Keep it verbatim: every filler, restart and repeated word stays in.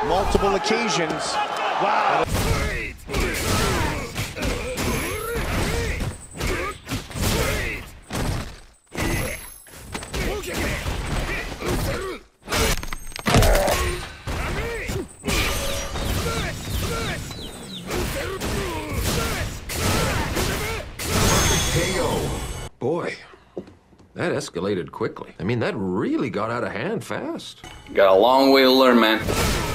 multiple occasions. Wow. K O. Boy, that escalated quickly. I mean, that really got out of hand fast. Got a long way to learn, man.